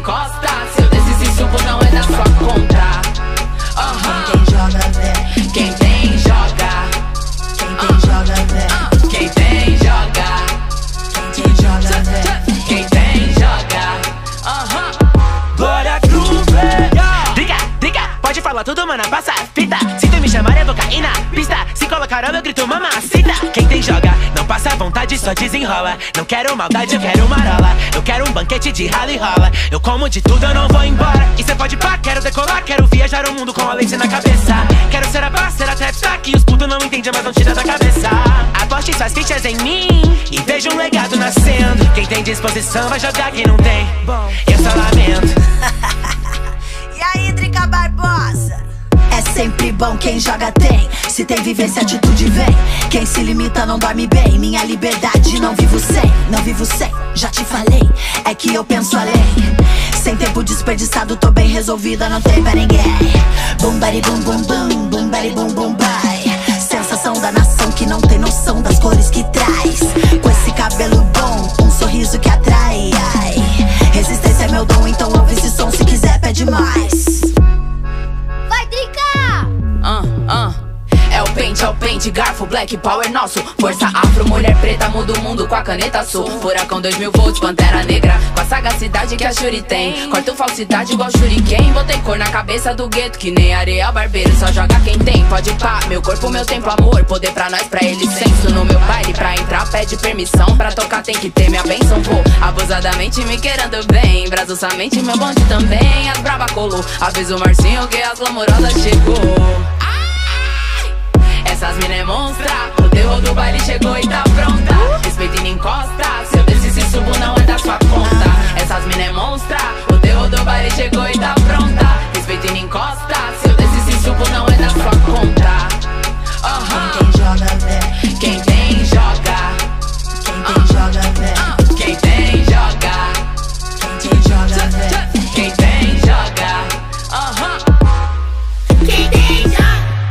encosta. Se eu descer e subo não é da sua conta. Quem joga vem. Quem tem joga. Quem joga vem. Quem tem joga. Quem joga vem. Quem tem joga. Glória Groove. Diga, pode falar tudo, mana, passa a fita. Se tu me chamar eu vou cair na pista. Se colocar eu grito mamacita. Quem tem joga, não passa vontade, só desenrola. Não quero maldade, eu quero marola. Eu quero um banquete de rala e rola. Eu como de tudo, eu não vou embora. E cê pode pá, quero decolar. Quero viajar o mundo com a lace na cabeça. Quero ser a parceira até que os putos não entendem, mas não tira da cabeça. Aposte suas fichas em mim e veja um legado nascendo. Quem tem disposição vai jogar, quem não tem, bom, eu só lamento. E aí, Drica Barbosa? É sempre bom quem joga tem. Se tem vivência, atitude vem. Quem se limita não dorme bem. Minha liberdade não vivo sem. Não vivo sem, já te falei. É que eu penso além. Sem tempo desperdiçado, tô bem resolvida, não tem pra ninguém. Bum bari bum bum bum, bum bari bum bum bai. Sensação da nação que não tem noção das cores que traz. Com esse cabelo bom, um sorriso que atrai. Ai. Resistência é meu dom, então ouve esse som, se quiser pede mais. Vai, Drica! É o pente, garfo, black power nosso. Força afro, mulher preta, muda o mundo com a caneta sul. Furacão 2000 volts, pantera negra, com a sagacidade que a Shuri tem. Corto falsidade igual shuriken. Botei cor na cabeça do gueto, que nem Ariel Barbeiro. Só joga quem tem, pode pá. Meu corpo, meu tempo, amor. Poder pra nós, pra eles, senso. No meu baile, pra entrar, pede permissão. Pra tocar tem que ter minha benção, pô. Abusadamente me querendo bem. Brasil somente, meu bonde também. As braba colou, avisa o Marcinho que as glamurosas chegou. Essas mina é monstra, o terror do baile chegou e tá pronta. Respeita e não encosta, se eu descer e subo não é da sua conta. Essas mina é monstra, o terror do baile chegou e tá pronta. Respeita e não encosta, se eu descer e subo não é da sua conta. Quem joga vem. Quem tem joga. Quem joga vem. Quem tem joga. Quem joga vem. Quem tem joga. Quem tem joga?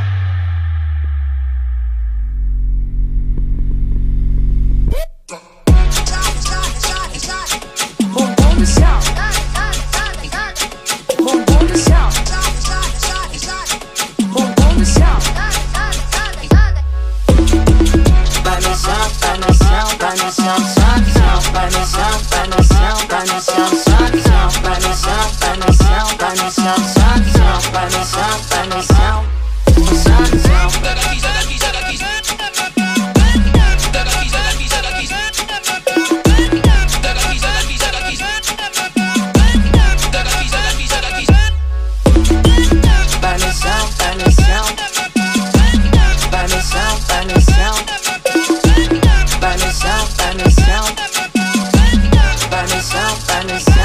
Bumbum no chão, bumbum no chão, bumbum no chão. Vai no chão, vai no chão, vai no chão, sobe chão. Vai no chão, vai no chão, vai no chão, sobe chão. Vai no chão, vai no chão, vai no chão, sobe chão. Vai no chão, vai no chão, sobe chão. Vai no chão, vai no chão. Vai no chão, vai no chão. Vai no chão, vai no chão. Vai no chão, vai no chão.